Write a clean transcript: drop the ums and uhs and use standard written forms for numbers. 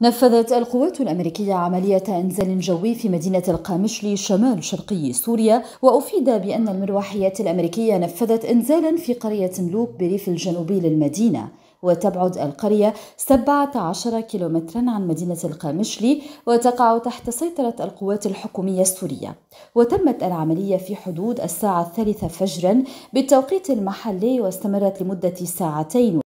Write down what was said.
نفذت القوات الأمريكية عملية إنزال جوي في مدينة القامشلي شمال شرقي سوريا، وأفيد بأن المروحيات الأمريكية نفذت إنزالا في قرية ملوك بريف الجنوبي للمدينة، وتبعد القرية 17 كيلومترا عن مدينة القامشلي، وتقع تحت سيطرة القوات الحكومية السورية. وتمت العملية في حدود الساعة 3 فجرا بالتوقيت المحلي، واستمرت لمدة ساعتين.